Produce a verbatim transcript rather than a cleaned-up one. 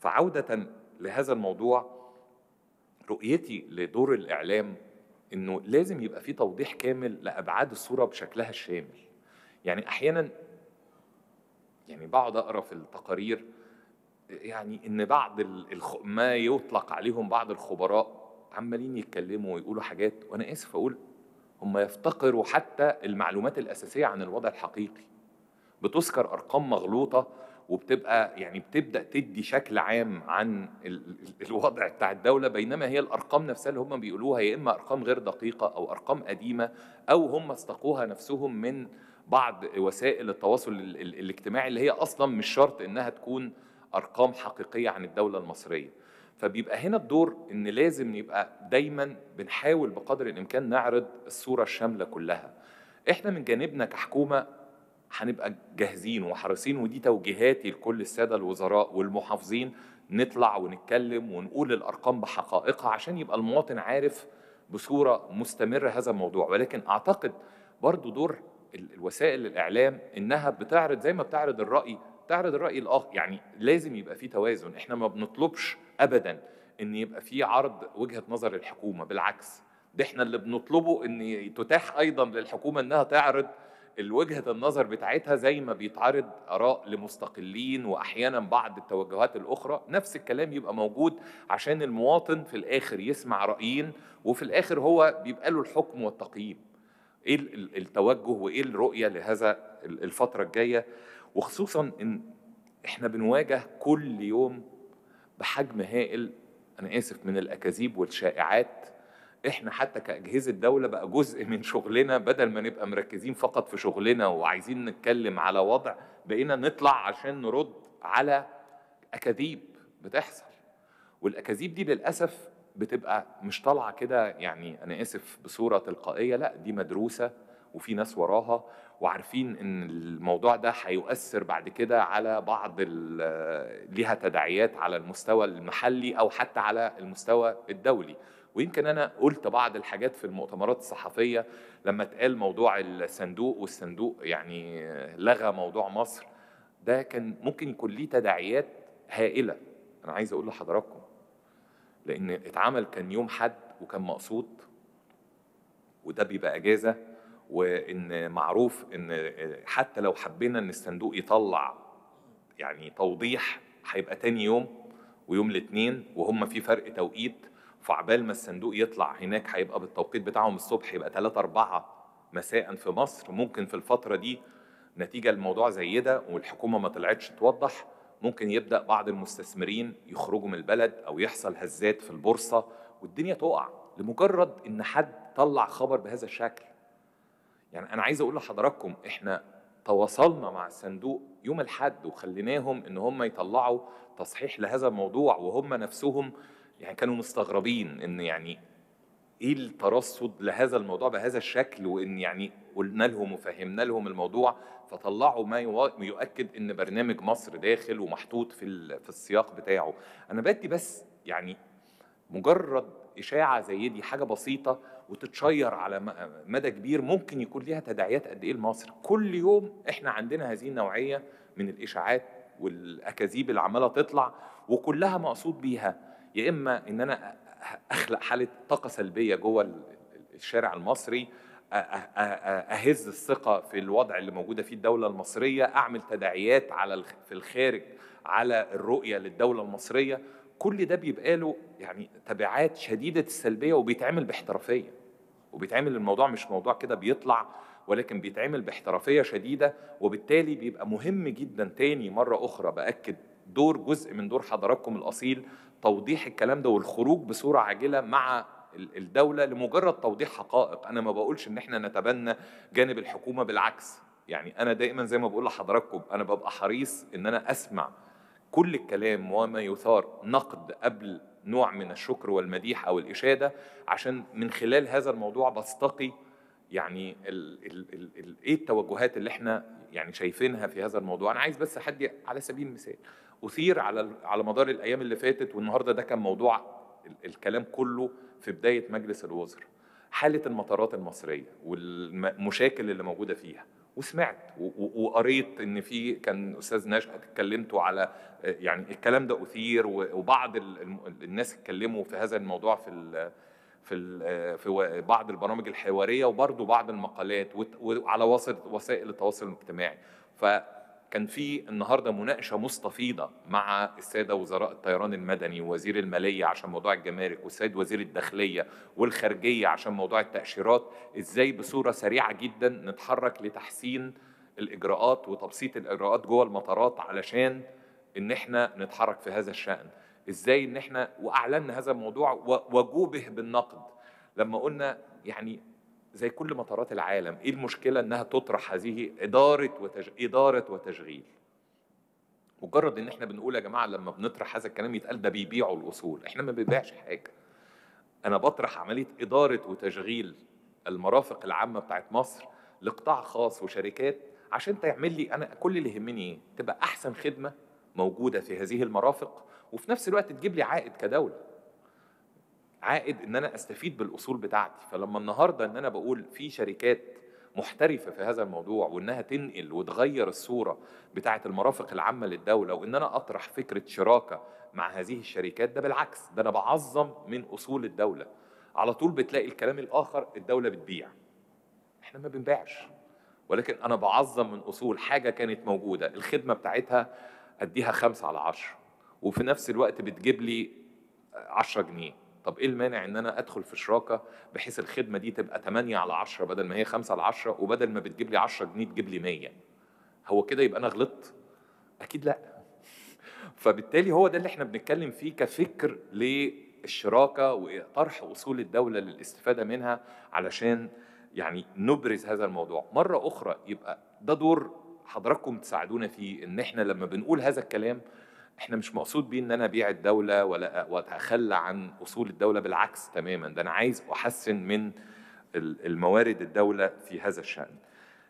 فعودة لهذا الموضوع، رؤيتي لدور الإعلام إنه لازم يبقى في توضيح كامل لأبعاد الصورة بشكلها الشامل. يعني أحيانا يعني بقعد أقرأ في التقارير يعني إن بعض الخ... ما يطلق عليهم بعض الخبراء عمالين يتكلموا ويقولوا حاجات، وأنا آسف أقول هم يفتقروا حتى المعلومات الأساسية عن الوضع الحقيقي. بتذكر أرقام مغلوطة وبتبقى يعني بتبدأ تدي شكل عام عن الوضع بتاع الدولة، بينما هي الأرقام نفسها اللي هم بيقولوها يا إما أرقام غير دقيقة أو أرقام قديمة، أو هم استقوها نفسهم من بعض وسائل التواصل الاجتماعي اللي هي أصلا مش شرط إنها تكون أرقام حقيقية عن الدولة المصرية. فبيبقى هنا الدور إن لازم يبقى دايما بنحاول بقدر الإمكان نعرض الصورة الشاملة كلها. إحنا من جانبنا كحكومة هنبقى جاهزين وحريصين، ودي توجيهاتي لكل السادة الوزراء والمحافظين، نطلع ونتكلم ونقول الأرقام بحقائقها عشان يبقى المواطن عارف بصورة مستمرة هذا الموضوع. ولكن أعتقد برضو دور الوسائل الإعلام إنها بتعرض زي ما بتعرض الرأي، تعرض الرأي الآخر. يعني لازم يبقى في توازن. إحنا ما بنطلبش أبدا إن يبقى في عرض وجهة نظر الحكومة، بالعكس ده إحنا اللي بنطلبه إن تتاح أيضا للحكومة إنها تعرض الوجهة النظر بتاعتها، زي ما بيتعرض آراء لمستقلين وأحيانا بعض التوجهات الأخرى. نفس الكلام يبقى موجود عشان المواطن في الآخر يسمع رأيين، وفي الآخر هو بيبقى له الحكم والتقييم إيه التوجه وإيه الرؤية لهذا الفترة الجاية. وخصوصا إن إحنا بنواجه كل يوم بحجم هائل، أنا آسف، من الأكاذيب والشائعات. احنا حتى كأجهزة دولة بقى جزء من شغلنا، بدل ما نبقى مركزين فقط في شغلنا وعايزين نتكلم على وضع، بقينا نطلع عشان نرد على أكاذيب بتحصل. والأكاذيب دي للأسف بتبقى مش طالعة كده، يعني أنا آسف، بصورة تلقائية، لا دي مدروسة وفي ناس وراها وعارفين إن الموضوع ده هيؤثر بعد كده على بعض ليها تداعيات على المستوى المحلي أو حتى على المستوى الدولي. ويمكن أنا قلت بعض الحاجات في المؤتمرات الصحفية لما اتقال موضوع الصندوق، والصندوق يعني لغى موضوع مصر، ده كان ممكن يكون ليه تداعيات هائلة. أنا عايز أقول لحضراتكم لأن اتعمل كان يوم حد وكان مقصود، وده بيبقى أجازة، وإن معروف إن حتى لو حبينا إن الصندوق يطلع يعني توضيح هيبقى تاني يوم ويوم الاثنين، وهم في فرق توقيت، فعبال ما الصندوق يطلع هناك هيبقى بالتوقيت بتاعهم الصبح، يبقى ثلاثة أربعة مساء في مصر. ممكن في الفترة دي نتيجة الموضوع زي ده والحكومة ما طلعتش توضح، ممكن يبدأ بعض المستثمرين يخرجوا من البلد أو يحصل هزات في البورصة والدنيا تقع لمجرد إن حد طلع خبر بهذا الشكل. يعني أنا عايز أقول لحضراتكم إحنا تواصلنا مع الصندوق يوم الحد وخليناهم إن هم يطلعوا تصحيح لهذا الموضوع، وهم نفسهم يعني كانوا مستغربين إن يعني إيه الترصد لهذا الموضوع بهذا الشكل، وإن يعني قلنا لهم وفهمنا لهم الموضوع فطلعوا ما يؤكد إن برنامج مصر داخل ومحطوط في في السياق بتاعه. أنا بدي بس يعني مجرد إشاعة زي دي، حاجة بسيطة وتتشير على مدى كبير، ممكن يكون ليها تداعيات قد إيه لمصر. كل يوم إحنا عندنا هذه النوعية من الإشاعات والأكاذيب اللي عمالة تطلع، وكلها مقصود بيها يا إما إن أنا أخلق حالة طاقة سلبية جوه الشارع المصري، أهز الثقة في الوضع اللي موجودة فيه الدولة المصرية، أعمل تداعيات على في الخارج على الرؤية للدولة المصرية. كل ده بيبقى له يعني تبعات شديدة السلبية، وبيتعمل باحترافية، وبيتعمل الموضوع مش موضوع كده بيطلع، ولكن بيتعمل باحترافية شديدة. وبالتالي بيبقى مهم جدا، تاني مرة أخرى بأكد، دور جزء من دور حضراتكم الأصيل توضيح الكلام ده والخروج بصورة عاجلة مع الدولة لمجرد توضيح حقائق. أنا ما بقولش إن احنا نتبنى جانب الحكومة، بالعكس، يعني أنا دائما زي ما بقول لحضراتكم أنا ببقى حريص إن أنا أسمع كل الكلام وما يثار نقد قبل نوع من الشكر والمديح أو الإشادة، عشان من خلال هذا الموضوع بستقي يعني ال ال ال ال إيه التوجهات اللي احنا يعني شايفينها في هذا الموضوع. أنا عايز بس حد على سبيل المثال أثير على على مدار الأيام اللي فاتت، والنهاردة ده كان موضوع الكلام كله في بداية مجلس الوزراء، حالة المطارات المصرية والمشاكل اللي موجودة فيها وسمعت وقريت ان في كان استاذ نشأت اتكلمتوا على يعني الكلام ده اثير، وبعض الناس اتكلموا في هذا الموضوع في ال في ال في بعض البرامج الحواريه وبرضه بعض المقالات وعلى وسائل التواصل الاجتماعي. فكان في النهارده مناقشه مستفيضه مع الساده وزراء الطيران المدني ووزير الماليه عشان موضوع الجمارك، والسيد وزير الداخليه والخارجيه عشان موضوع التاشيرات، ازاي بصوره سريعه جدا نتحرك لتحسين الاجراءات وتبسيط الاجراءات جوه المطارات علشان ان احنا نتحرك في هذا الشأن. ازاي ان احنا واعلنا هذا الموضوع وجوبه بالنقد لما قلنا يعني زي كل مطارات العالم ايه المشكله انها تطرح هذه اداره وتج... اداره وتشغيل. مجرد ان احنا بنقول يا جماعه لما بنطرح هذا الكلام يتقال ده بيبيعوا الاصول، احنا ما بنبيعش حاجه. انا بطرح عمليه اداره وتشغيل المرافق العامه بتاعت مصر لقطاع خاص وشركات عشان تعمل لي انا كل اللي يهمني ايه؟ تبقى احسن خدمه موجوده في هذه المرافق، وفي نفس الوقت تجيب لي عائد كدوله. عائد ان انا استفيد بالاصول بتاعتي. فلما النهارده ان انا بقول في شركات محترفه في هذا الموضوع وانها تنقل وتغير الصوره بتاعه المرافق العامه للدوله، وان انا اطرح فكره شراكه مع هذه الشركات، ده بالعكس، ده انا بعظم من اصول الدوله. على طول بتلاقي الكلام الاخر الدوله بتبيع، احنا ما بنبيعش، ولكن انا بعظم من اصول حاجه كانت موجوده الخدمه بتاعتها اديها خمسة على عشرة، وفي نفس الوقت بتجيب لي عشرة جنيه. طب ايه المانع ان انا ادخل في شراكه بحيث الخدمه دي تبقى تمانية على عشرة بدل ما هي خمسة على عشرة، وبدل ما بتجيب لي عشرة جنيه تجيب لي مية؟ هو كده يبقى انا غلطت؟ اكيد لا. فبالتالي هو ده اللي احنا بنتكلم فيه كفكر للشراكه وطرح اصول الدوله للاستفاده منها علشان يعني نبرز هذا الموضوع مره اخرى. يبقى ده دور حضراتكم تساعدونا فيه، ان احنا لما بنقول هذا الكلام احنا مش مقصود بيه ان انا ابيع الدوله ولا واتخلى عن اصول الدوله، بالعكس تماما، ده انا عايز احسن من الموارد الدوله في هذا الشأن.